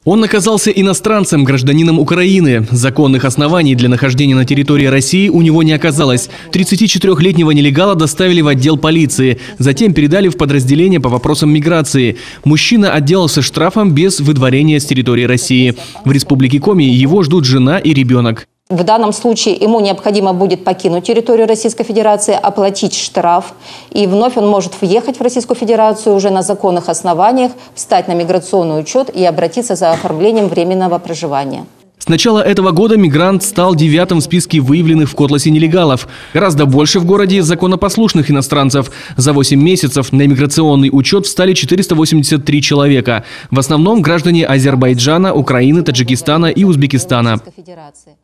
Он оказался иностранцем, гражданином Украины. Законных оснований для нахождения на территории России у него не оказалось. 34-летнего нелегала доставили в отдел полиции. Затем передали в подразделение по вопросам миграции. Мужчина отделался штрафом без выдворения с территории России. В Республике Коми его ждут жена и ребенок. В данном случае ему необходимо будет покинуть территорию Российской Федерации, оплатить штраф, и вновь он может въехать в Российскую Федерацию уже на законных основаниях, встать на миграционный учет и обратиться за оформлением временного проживания. С начала этого года мигрант стал 9-м в списке выявленных в Котласе нелегалов. Гораздо больше в городе законопослушных иностранцев. За 8 месяцев на миграционный учет встали 483 человека. В основном граждане Азербайджана, Украины, Таджикистана и Узбекистана.